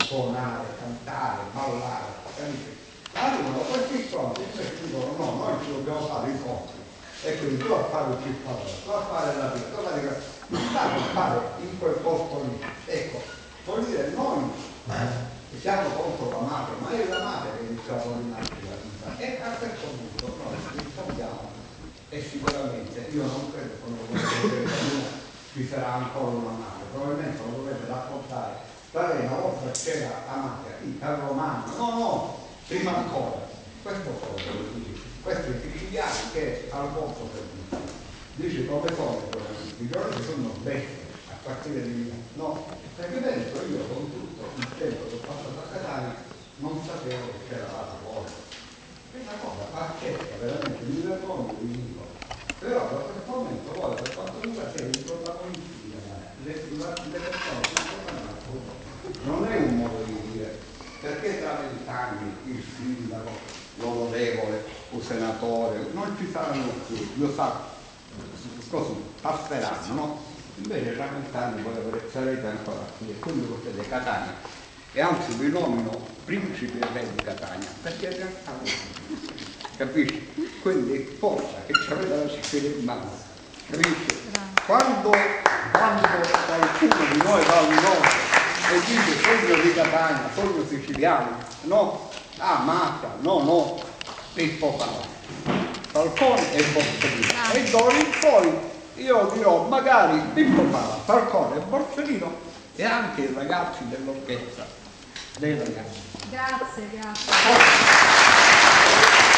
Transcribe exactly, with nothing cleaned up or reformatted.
suonare, cantare, ballare, capisci? Arrivano questi soldi e dicono no, noi ci dobbiamo fare i soldi. E quindi tu a fare il cittadino, tu a fare la vita, tu a fare non stanno a fare in quel posto lì. Ecco, vuol dire noi siamo contro la mafia, ma è la mafia che inizia a rovinarci la vita. E a questo punto noi rispondiamo e sicuramente io non credo che ci sarà ancora una mafia, probabilmente lo dovete raccontare. Una volta c'era la mafia, il carro romano, no, no, prima ancora. Questo sono questi siciliani che al posto per dire, dice come sono i giorni sono bestie a partire di lì. No, perché penso io con tutto il tempo che ho fatto da Catania non sapevo che c'era la scuola. È una cosa pazzesca, veramente, mi vergogno di dico. Però da questo momento voi per quanto riguarda siete i protagonisti, le, le persone non è un modo di dire, perché tra vent'anni il sindaco, l'onorevole, il senatore, non ci saranno più, io so, così, passeranno, no? Invece tra vent'anni voi sarete ancora qui e quindi voi siete Catania. E anzi vi nomino principi e re di Catania, perché in realtà capisci? Quindi forza che ci avete la Sicilia in mano, capisci? Quando, quando qualcuno di noi va a Minore e dice sogno di Catania, sogno siciliano, no, ah mafia, no, no, Pippo Palazzo, Falcone e Borsellino. E d'ora in poi io dirò magari Pippo Palazzo, Falcone e Borsellino e anche i ragazzi dell'orchestra, dei ragazzi. Grazie, grazie.